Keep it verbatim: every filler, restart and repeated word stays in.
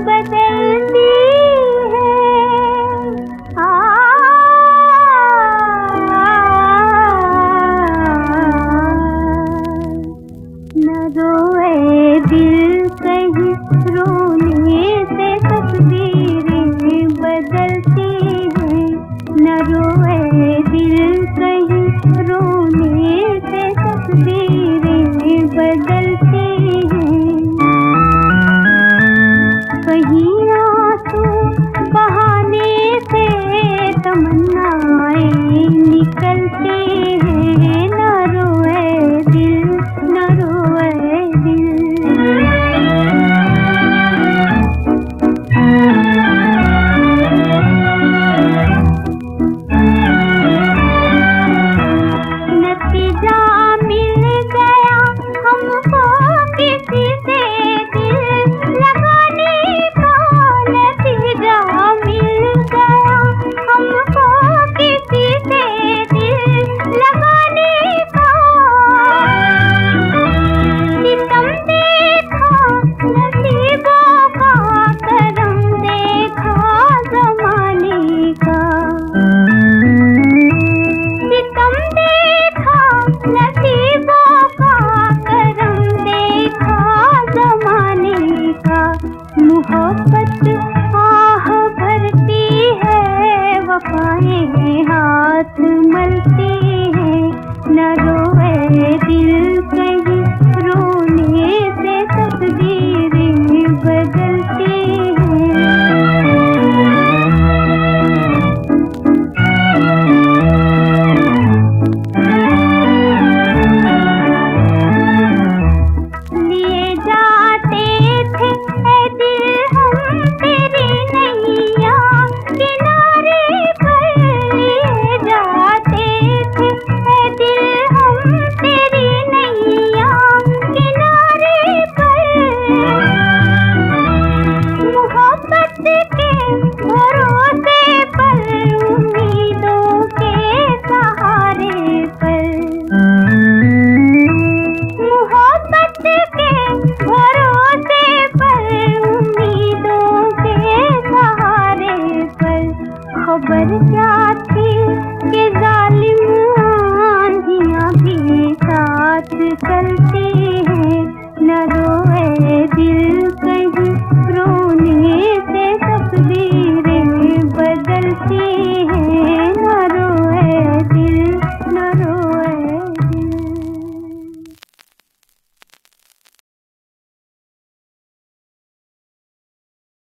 बदलती है। आ, न रोए दिल कहीं रोने से तकदीरें बदलती है। न रोए दिल कहीं रोने से तकदीरें बदलती हैं। कहीं आंसू बहाने से तमन्नाएं निकलती हैं। न रोए दिल, न रोए दिल। नतीजा मिल गया हमको किसी से दिल लगाने का। नतीजा मिल गया हमको किसी से दिल लगाने का। सितम देखा नसीबों का, करम देखा ज़माने का। सितम देखा नसीबों का, करम देखा ज़माने का। मोहब्बत आह भरती है, वफ़ाएं हाथ मलती हैं। न रोए दिल,